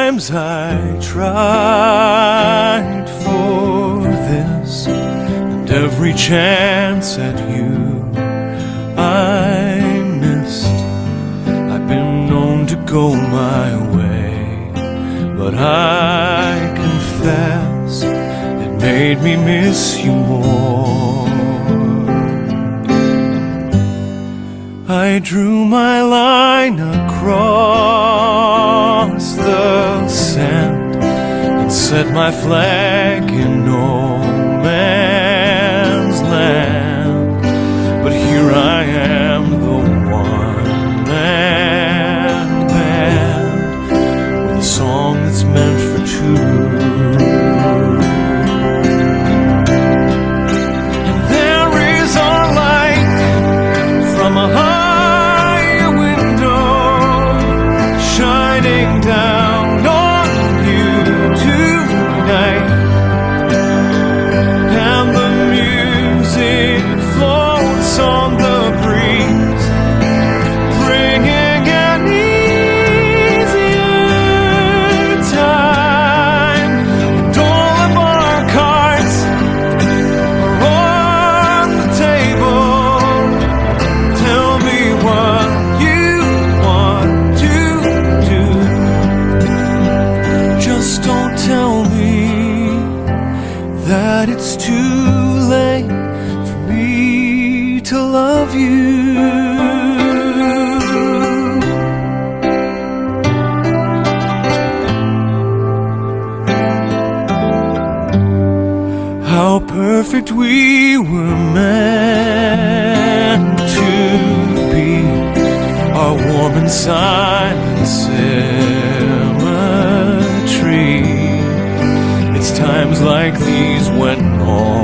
times I tried for this, and every chance at you I missed. I've been known to go my way, but I confess it made me miss you more. I drew my line across the sand and set my flag in no man's land. But here I am, the one-man band, with a song that's meant for two. And there is a light from a down on you tonight, and the music floats on the breeze, bringing an easier time. And all of our cards are on the table. Tell me what you want to do. Just don't tell me that it's too late for me to love you. How perfect we were meant to be, our warm and silent symmetry. It's times like these when all